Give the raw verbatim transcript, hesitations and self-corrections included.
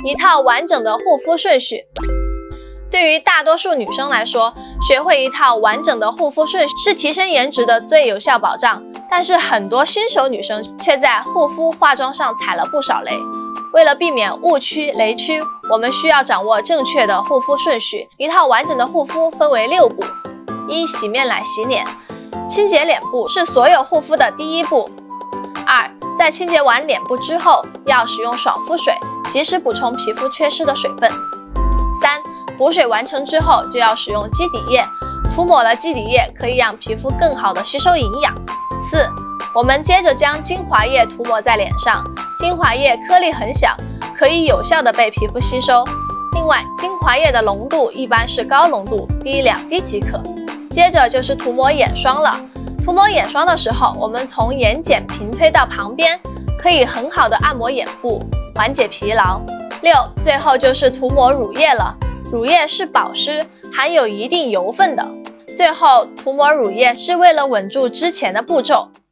一套完整的护肤顺序。对于大多数女生来说，学会一套完整的护肤顺序是提升颜值的最有效保障。但是很多新手女生却在护肤化妆上踩了不少雷。为了避免误区雷区，我们需要掌握正确的护肤顺序。一套完整的护肤分为六步：一、洗面奶洗脸，清洁脸部是所有护肤的第一步。二、在清洁完脸部之后，要使用爽肤水，及时补充皮肤缺失的水分。三、补水完成之后，就要使用基底液，涂抹了基底液可以让皮肤更好的吸收营养。四、我们接着将精华液涂抹在脸上，精华液颗粒很小，可以有效的被皮肤吸收。另外，精华液的浓度一般是高浓度，滴两滴即可。接着就是涂抹眼霜了。涂抹眼霜的时候，我们从眼睑平推到旁边，可以很好的按摩眼部，缓解疲劳。六、最后就是涂抹乳液了。乳液是保湿，含有一定油分的。最后涂抹乳液是为了稳住之前的步骤。